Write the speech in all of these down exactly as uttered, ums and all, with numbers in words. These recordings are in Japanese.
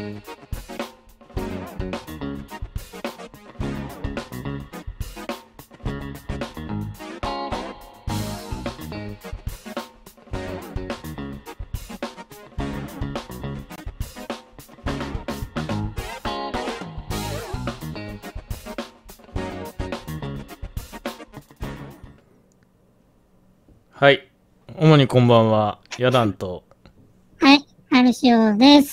はい。主にこんばんは。ヤダンと。 はい。アルシオです。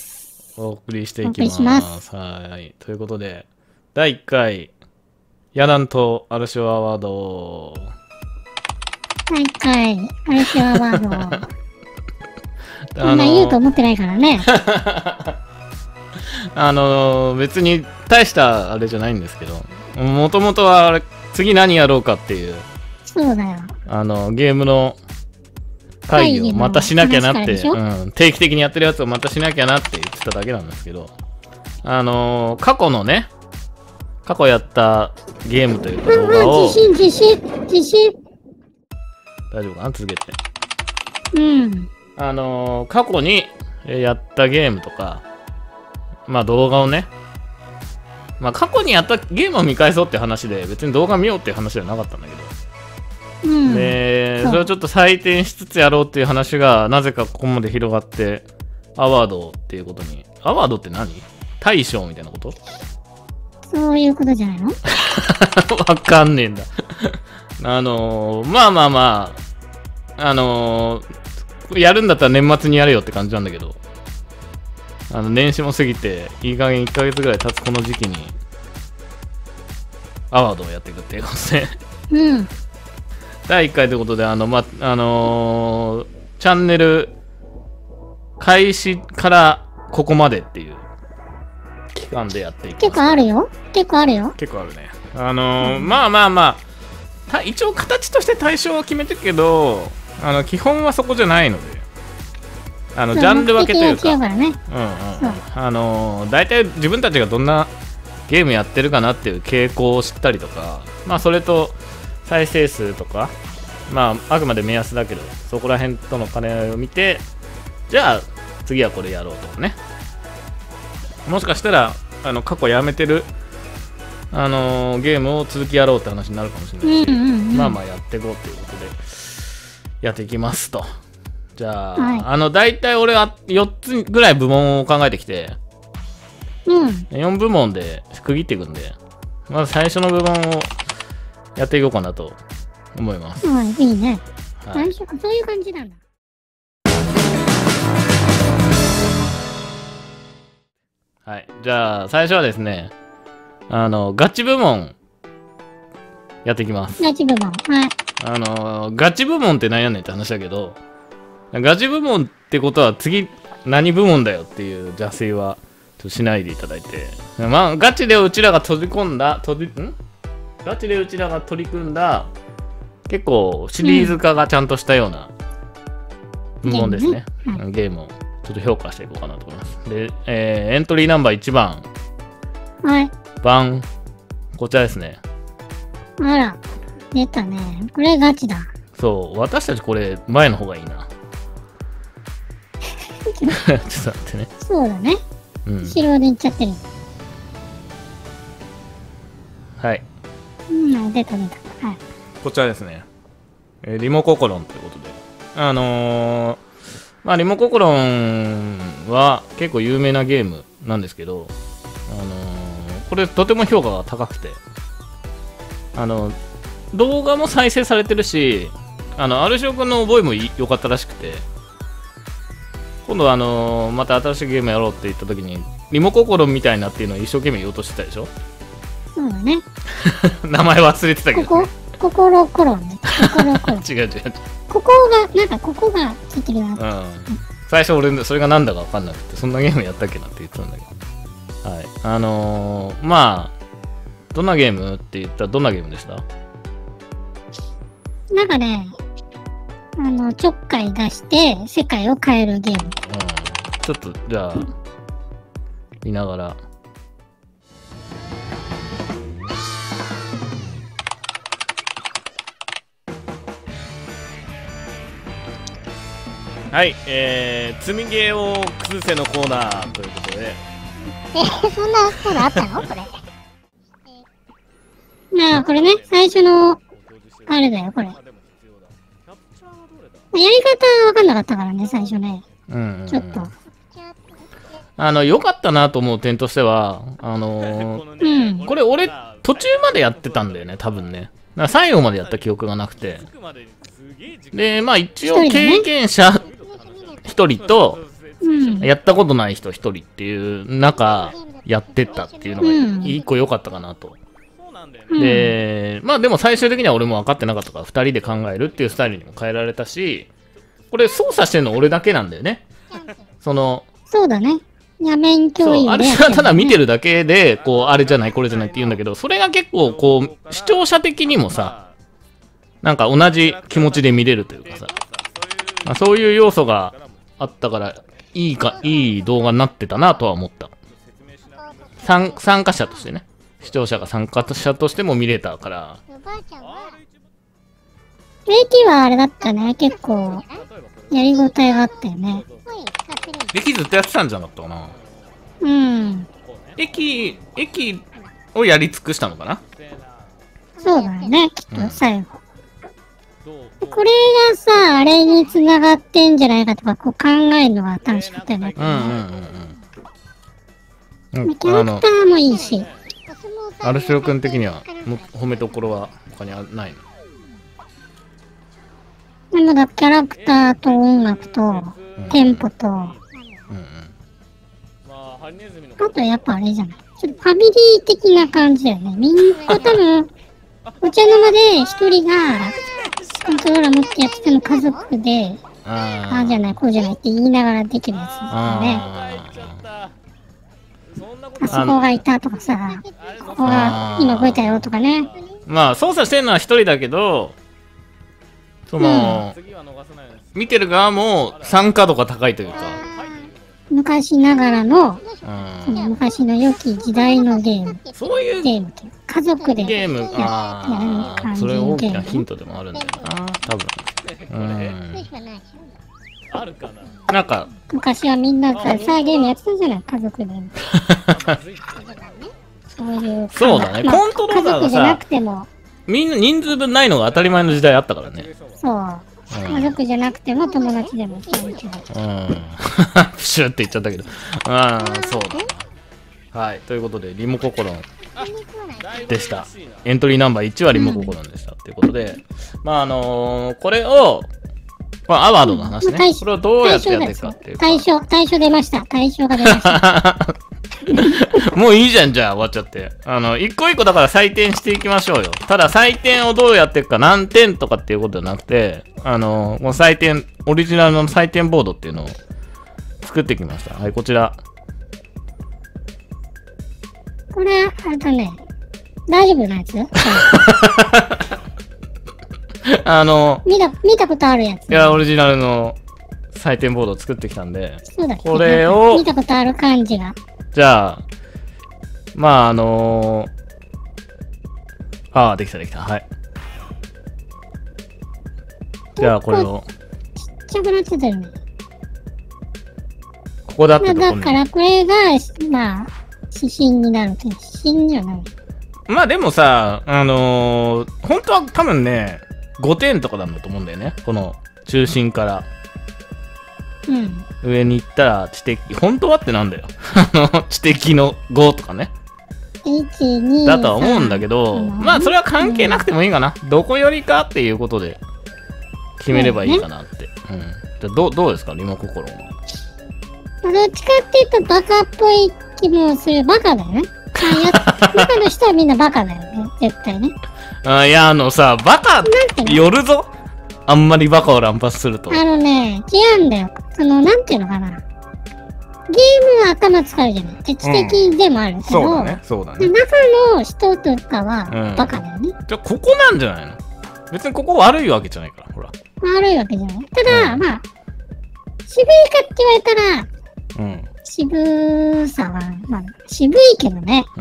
お送りしていきます。ますはい。ということで、だいいっかい、ヤダンとアルシオアワード。 だいいっかい、アルシオアワード。そんな言うと思ってないからね。 あのー、別に大したあれじゃないんですけど、もともとはあれ、次何やろうかっていう。 そうだよ。 あのゲームの会議をまたしなきゃなって、うん、定期的にやってるやつをまたしなきゃなって言ってただけなんですけど、あのー、過去のね、過去やったゲームというか動画を、 自信自信自信大丈夫かな、続けて。 うん。 あのー、過去にやったゲームとか、まあ動画をね、まあ過去にやったゲームを見返そうって話で、別に動画見ようっていう話じゃなかったんだけど、 うん、 でそれをちょっと採点しつつやろうっていう話がなぜかここまで広がってアワードっていうことに。アワードって何？大賞みたいなこと？ そういうことじゃないの？ わかんねえんだ。あのー、まあまあまああのー、やるんだったら年末にやれよって感じなんだけど、あの年始も過ぎていい加減いっかげつぐらい経つこの時期にアワードをやっていくっていうことでうんだいいっかいということで、あの、ま、あのー、チャンネル開始からここまでっていう期間でやっていきます。 結構あるよ。結構あるよ。 結構あるね。あのーうん、まあまあまあ、一応形として対象は決めてるけど、あの、基本はそこじゃないので、あの、ジャンル分けというか、 からね、 うんうん。あのー、大体自分たちがどんなゲームやってるかなっていう傾向を知ったりとか、まあそれと、再生数とか、まあ、あくまで目安だけど、そこら辺との兼ね合いを見て、じゃあ、次はこれやろうとかね。もしかしたら、あの過去やめてる、あのー、ゲームを続きやろうって話になるかもしれないし、まあまあやっていこうということで、やっていきますと。じゃあ、はい、あの、大体俺はよっつぐらい部門を考えてきて、 うん、 よん部門で区切っていくんで、まず最初の部門を、やっていこうかなと思います。 うん、いいね。はい、そういう感じなんだ。 はい、じゃあ最初はですね、あのガチ部門やっていきます。 ガチ部門。はい。 あのガチ部門って何やねんって話だけど、ガチ部門ってことは次何部門だよっていう邪推はちょっとしないでいただいて、まあガチでうちらが閉じ込んだ、閉じん？ガチでうちらが取り組んだ結構シリーズ化がちゃんとしたような部門ですね。うん、ゲームをちょっと評価していこうかなと思います。で、えー、エントリーナンバーいちばん。 はい。 バン。こちらですね。 あら、出たね。これガチだ。 そう、私たちこれ前の方がいいな。ちょっと待ってね。 そうだね。うん。後ろでいっちゃってる。 はい。 うん、出た出た。はい。 こちらですね。えー、リモココロンということで。あのー、まあ、リモココロンは結構有名なゲームなんですけど、あのー、これとても評価が高くて、あの、動画も再生されてるし、あの、アルシオ君の覚えも良かったらしくて、今度あのー、また新しいゲームやろうって言った時に、リモココロンみたいなっていうのを一生懸命言おうとしてたでしょ。 そうだね。 名前忘れてたけど、ね。 ここ、心コロンね。心コロン。 違う違う違う。 ここが、なんかここがついてるな。うん。 最初俺、それがなんだか分かんなくて、そんなゲームやったっけなって言ってたんだけど。はい。あのー、まあ、どんなゲームって言ったらどんなゲームでした？ なんかね、あの、ちょっかい出して世界を変えるゲーム。うん。 ちょっと、じゃあ、見ながら。はい、えー、積みゲーを崩せのコーナーということで、 え、そんなことあったのこれ。なあ、これね、最初の、あれだよ、これ。やり方わかんなかったからね、最初ね。 うんうんうん、 ちょっと。 あの、良かったなと思う点としては、あのー、うん、これ俺、途中までやってたんだよね、多分ね。だから最後までやった記憶がなくて。で、まあ一応経験者一人と、やったことない人一人っていう中、やってったっていうのが一個良かったかなと。で、まあでも最終的には俺も分かってなかったから、二人で考えるっていうスタイルにも変えられたし、これ操作してるの俺だけなんだよね。その、 そうだね。画面共有で、ね。 あれはただ見てるだけで、こう、あれじゃない、これじゃないって言うんだけど、それが結構、こう、視聴者的にもさ、なんか同じ気持ちで見れるというかさ、まあ、そういう要素があったから、いいか、いい動画になってたなとは思った。参参加者としてね。視聴者が参加者としても見れたから。 レイキはあれだったね、結構、やりごたえがあったよね。 駅ずっとやってたんじゃなかったかな。 うん。 駅、駅をやり尽くしたのかな。 そうだよね、きっと最後。うん、これがさ、あれに繋がってんじゃないかとか、こう考えるのが楽しかったよね。 うんうんうんうん。 キャラクターもいいし。 アルシオ君的には褒めどころは他にないの？ でもだキャラクターと音楽と、うん、テンポと、うんうん、あとやっぱあれじゃない、ちょっとファミリー的な感じだよね。みんな多分お茶の間で一人がコントローラー持ってやってても家族で、ああじゃないこうじゃないって言いながらできるやつだね。あそこがいたとかさ、ここが今動いたよとかね。 まあ操作してるのは一人だけど、その、うん、見てる側も参加度が高いというか、 昔ながらの、うん、その昔の良き時代のゲーム、 そういうゲームという家族でゲーム、ああ、それ大きなヒントでもあるんだよな、多分。うん。あるかな。なんか昔はみんなさ、さあゲームやってたじゃない、家族で。そういう。 そうだね、コントローラーがさ、みんな人数分ないのが当たり前の時代あったからね。 そう。うん、家族じゃなくても友達でもそういう気が。 うん。プシュって言っちゃったけど。ああ、そうだ。はい。ということで、リモココロンでした。エントリーナンバーいちはリモココロンでした。と、うん、いうことで、まあ、あのー、これを、まあ、アワードの話ね。うん、これをどうやってやっていくかっていうか。 対象、対象出ました。対象が出ました。 もういいじゃん、じゃあ終わっちゃって。あの、一個一個だから採点していきましょうよ。ただ採点をどうやっていくか、何点とかっていうことじゃなくて、あの、もう採点、オリジナルの採点ボードっていうのを作ってきました。はい、こちら。 これ、あれだね。大丈夫なやつあの、 見た、見たことあるやつ。 いや、オリジナルの採点ボードを作ってきたんで、 そうだっけ、 これを、 見たことある感じが。 じゃあ、まあ、あのー、ああ、できたできた。はい。じゃあ、これを。 ちっちゃくなってたよね。 ここだってとこだから、これが、まあ、指針になるという、指針じゃない。 まあ、でもさ、あのー、本当は多分ね、ごてんとかなんだと思うんだよね。この中心から。 うん。 上に行ったら知的、本当はってなんだよ。あの、知的のごとかね。 いち、に、 だとは思うんだけど、まあそれは関係なくてもいいかな。うん、どこよりかっていうことで決めればいいかなって。うん。じゃあどう、どうですか、リモココロンは。 どっちかっていうとバカっぽい気もする。バカだよね。バカの人はみんなバカだよね。絶対ね。 あ、いや、あのさ、バカ寄るぞ。あんまりバカを乱発すると。 あのね、違うんだよ。その、なんていうのかな。ゲームは頭使うじゃない。知的でもあるけど、うん、そうだね、そうだね。中の人とかはバカだよね。うん、 じゃあ、ここなんじゃないの？別にここ悪いわけじゃないから、ほら。 悪いわけじゃない。ただ、うん、まあ、渋いかって言われたら、うん、渋さは、まあ、渋いけどね。うん。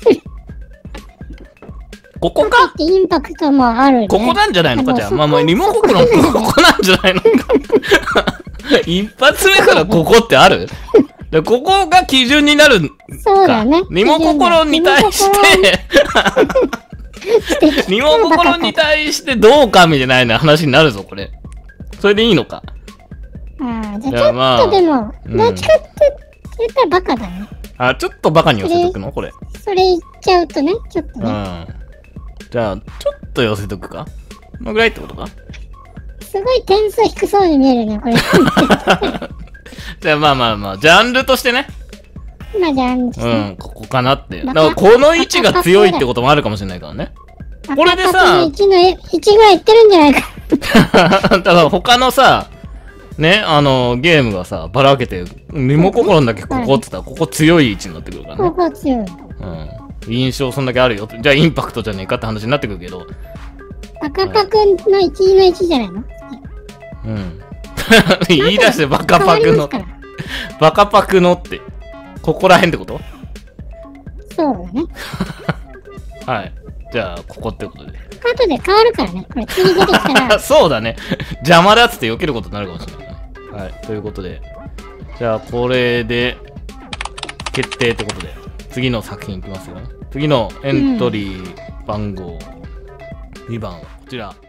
ここかインパクトもある、ね、 ここなんじゃないのか、じゃあ。まあまあ、リモココロンここなんじゃないのか。一発目からここってある？ で、ここが基準になるか。 そうだね。 身も心に対して身も心に対してどうかみたいな話になるぞ、これ。それでいいのか。 ああ、じゃあちょっとでも、どっちかって言ったらバカだね。 あ、ちょっとバカに寄せとくのこれ。 それ言っちゃうとね、ちょっとね。 うん。じゃあ、ちょっと寄せとくか。このぐらいってことか。 すごい点数低そうに見えるね、これ。 じゃあまあまあまあ、ジャンルとしてね。 まあジャンルとして。 うん、ここかなっていう。だからこの位置が強いってこともあるかもしれないからね。これでさ、 いちのいちぐらいいってるんじゃないか。 だから他のさ、ね、あの、ゲームがさ、ばらけて、身も心だけここって言ったら、ここ強い位置になってくるからね。 ここ強い。 うん。印象そんだけあるよ。じゃあインパクトじゃねえかって話になってくるけど。 バカパクのいちのいちじゃないの？ うん。言い出してバカパクの。バカパクのって、ここら辺ってこと？ そうだね。 はい。じゃあ、ここってことで。 後で変わるからね。これ次出てきたら。 そうだね。邪魔だっつって避けることになるかもしれないね。はい。ということで。じゃあ、これで、決定ってことで。次の作品いきますよ。次のエントリー番号にばんはこちら。